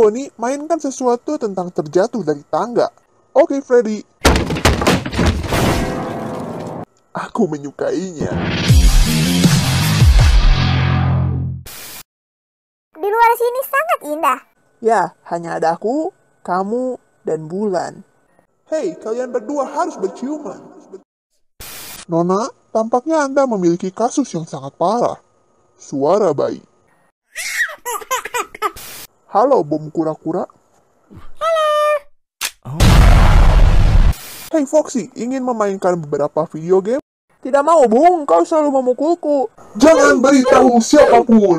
Bonnie, mainkan sesuatu tentang terjatuh dari tangga. Oke, Freddy. Aku menyukainya. Di luar sini sangat indah. Ya, hanya ada aku, kamu, dan bulan. Hei, kalian berdua harus berciuman. Nona, tampaknya Anda memiliki kasus yang sangat parah. Suara bayi. Halo, bom kura-kura. Hei Foxy, ingin memainkan beberapa video game? Tidak mau, Bung. Kau selalu memukulku. Jangan beritahu siapapun.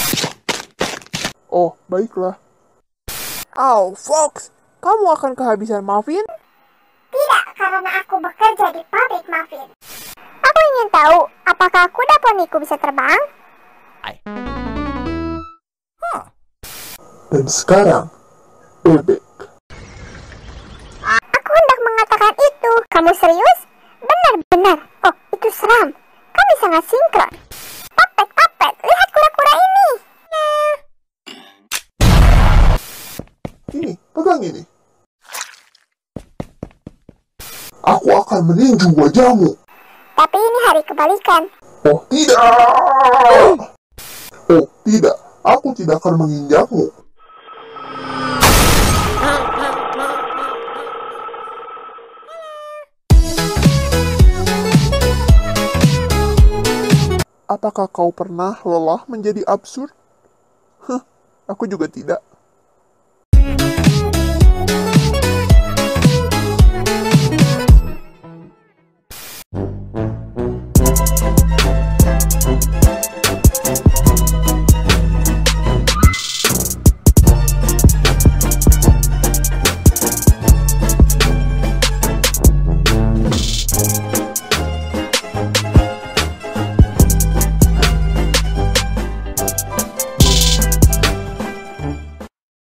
Oh, baiklah. Oh, Fox. Kamu akan kehabisan muffin? Tidak, karena aku bekerja di pabrik muffin. Aku ingin tahu, apakah kuda poniku bisa terbang? Dan sekarang, bebek. Aku hendak mengatakan itu. Kamu serius? Benar-benar. Oh, itu seram. Kami sangat sinkron. Papet, lihat kura-kura ini. Ini, pegang ini. Aku akan meninju wajahmu. Tapi ini hari kebalikan. Oh, tidak. Oh, tidak. Aku tidak akan menginjakmu. Apakah kau pernah lelah menjadi absurd? Aku juga tidak.